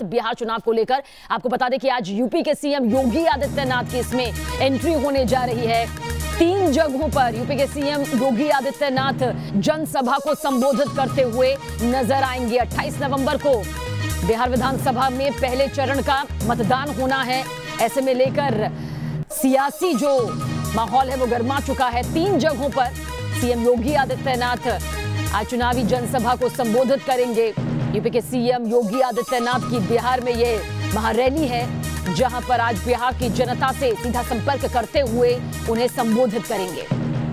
बिहार चुनाव को लेकर आपको बता दें कि आज यूपी के सीएम योगी आदित्यनाथ की इसमें एंट्री होने जा रही है। 3 जगहों पर यूपी के सीएम योगी आदित्यनाथ जनसभा को संबोधित करते हुए नजर आएंगे। 28 नवंबर को बिहार विधानसभा में पहले चरण का मतदान होना है। ऐसे में लेकर सियासी जो माहौल है वो गर्मा चुका है। 3 जगहों पर सीएम योगी आदित्यनाथ आज चुनावी जनसभा को संबोधित करेंगे। यूपी के सीएम योगी आदित्यनाथ की बिहार में ये महारैली है, जहां पर आज बिहार की जनता से सीधा संपर्क करते हुए उन्हें संबोधित करेंगे।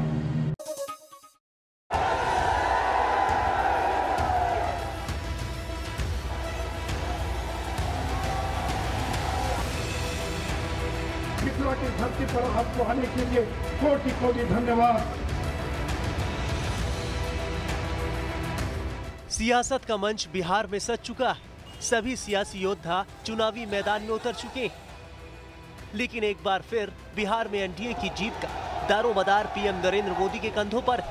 मिथिला की धरती पर आपको आने के लिए कोटि कोटि धन्यवाद। सियासत का मंच बिहार में सज चुका है। सभी सियासी योद्धा चुनावी मैदान में उतर चुके हैं, लेकिन एक बार फिर बिहार में एनडीए की जीत का दारोमदार पीएम नरेंद्र मोदी के कंधों पर।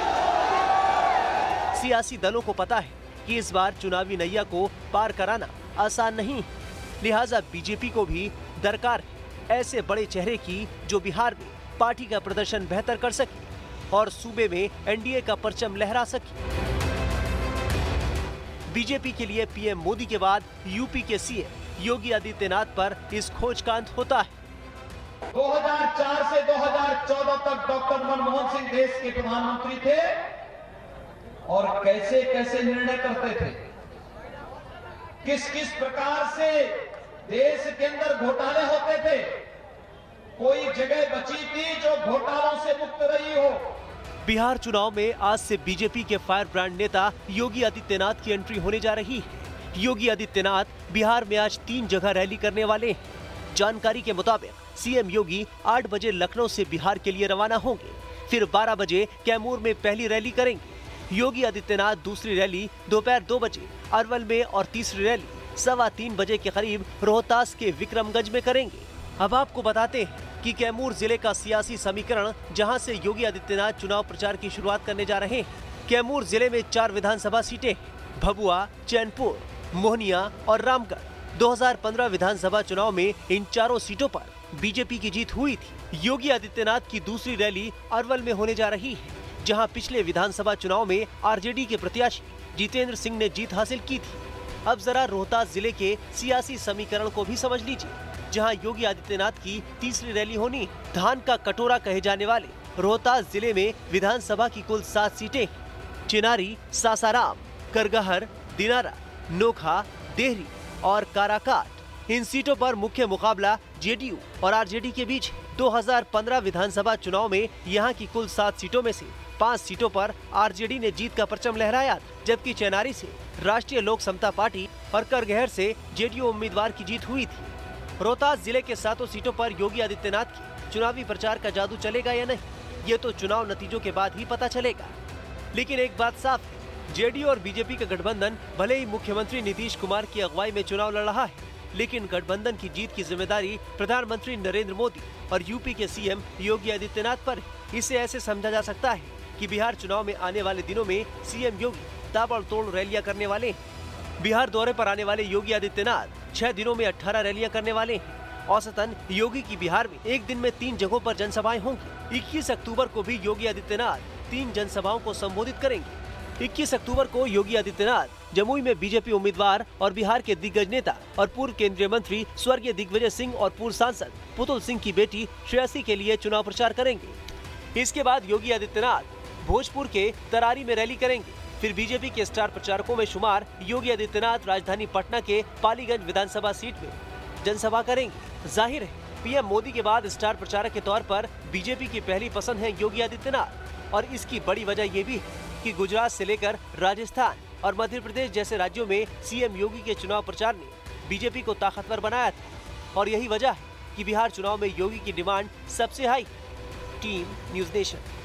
सियासी दलों को पता है कि इस बार चुनावी नैया को पार कराना आसान नहीं, लिहाजा बीजेपी को भी दरकार है ऐसे बड़े चेहरे की जो बिहार में पार्टी का प्रदर्शन बेहतर कर सके और सूबे में एनडीए का परचम लहरा सके। बीजेपी के लिए पीएम मोदी के बाद यूपी के सीएम योगी आदित्यनाथ पर इस खोज का अंत होता है। 2004 से 2014 तक डॉक्टर मनमोहन सिंह देश के प्रधानमंत्री थे और कैसे कैसे निर्णय करते थे, किस किस प्रकार से देश के अंदर घोटाले होते थे। कोई जगह बची थी जो घोटालों से मुक्त रही हो। बिहार चुनाव में आज से बीजेपी के फायर ब्रांड नेता योगी आदित्यनाथ की एंट्री होने जा रही है। योगी आदित्यनाथ बिहार में आज 3 जगह रैली करने वाले हैं। जानकारी के मुताबिक सीएम योगी 8 बजे लखनऊ से बिहार के लिए रवाना होंगे, फिर 12 बजे कैमूर में पहली रैली करेंगे। योगी आदित्यनाथ दूसरी रैली दोपहर 2 बजे अरवल में और तीसरी रैली 3:15 बजे के करीब रोहतास के विक्रमगंज में करेंगे। अब आपको बताते हैं कि कैमूर जिले का सियासी समीकरण, जहां से योगी आदित्यनाथ चुनाव प्रचार की शुरुआत करने जा रहे हैं। कैमूर जिले में 4 विधानसभा सीटें, भभुआ, चैनपुर, मोहनिया और रामगढ़। 2015 विधानसभा चुनाव में इन चारों सीटों पर बीजेपी की जीत हुई थी। योगी आदित्यनाथ की दूसरी रैली अरवल में होने जा रही है, जहां पिछले विधानसभा चुनाव में आरजेडी के प्रत्याशी जितेंद्र सिंह ने जीत हासिल की थी। अब जरा रोहतास जिले के सियासी समीकरण को भी समझ लीजिए, जहां योगी आदित्यनाथ की तीसरी रैली होनी। धान का कटोरा कहे जाने वाले रोहतास जिले में विधानसभा की कुल 7 सीटें, चिनारी, सासाराम, करगहर, दिनारा, नोखा, देहरी और काराकाट। इन सीटों पर मुख्य मुकाबला जेडीयू और आरजेडी के बीच है। 2015 विधानसभा चुनाव में यहां की कुल 7 सीटों में से 5 सीटों पर आरजेडी ने जीत का परचम लहराया, जबकि चेनारी से राष्ट्रीय लोक समता पार्टी और करगहर से जेडीयू उम्मीदवार की जीत हुई थी। रोहतास जिले के 7 सीटों पर योगी आदित्यनाथ की चुनावी प्रचार का जादू चलेगा या नहीं, ये तो चुनाव नतीजों के बाद ही पता चलेगा। लेकिन एक बात साफ है, जेडीयू और बीजेपी का गठबंधन भले ही मुख्यमंत्री नीतीश कुमार की अगुवाई में चुनाव लड़ रहा है, लेकिन गठबंधन की जीत की जिम्मेदारी प्रधानमंत्री नरेंद्र मोदी और यूपी के सीएम योगी आदित्यनाथ पर है। इसे ऐसे समझा जा सकता है कि बिहार चुनाव में आने वाले दिनों में सीएम योगी ताबड़तोड़ रैलियां करने वाले हैं। बिहार दौरे पर आने वाले योगी आदित्यनाथ 6 दिनों में 18 रैलियां करने वाले हैं। औसतन योगी की बिहार में एक दिन में 3 जगहों पर जनसभाएं होंगी। 21 अक्टूबर को भी योगी आदित्यनाथ 3 जनसभाओं को संबोधित करेंगे। 21 अक्टूबर को योगी आदित्यनाथ जमुई में बीजेपी उम्मीदवार और बिहार के दिग्गज नेता और पूर्व केंद्रीय मंत्री स्वर्गीय दिग्विजय सिंह और पूर्व सांसद पुतुल सिंह की बेटी श्रेयसी के लिए चुनाव प्रचार करेंगे। इसके बाद योगी आदित्यनाथ भोजपुर के तरारी में रैली करेंगे। फिर बीजेपी के स्टार प्रचारकों में शुमार योगी आदित्यनाथ राजधानी पटना के पालीगंज विधानसभा सीट में जनसभा करेंगे। जाहिर है, पीएम मोदी के बाद स्टार प्रचारक के तौर पर बीजेपी की पहली पसंद है योगी आदित्यनाथ, और इसकी बड़ी वजह ये भी है कि गुजरात से लेकर राजस्थान और मध्य प्रदेश जैसे राज्यों में सीएम योगी के चुनाव प्रचार ने बीजेपी को ताकतवर बनाया था, और यही वजह है कि बिहार चुनाव में योगी की डिमांड सबसे हाई। Team news nation.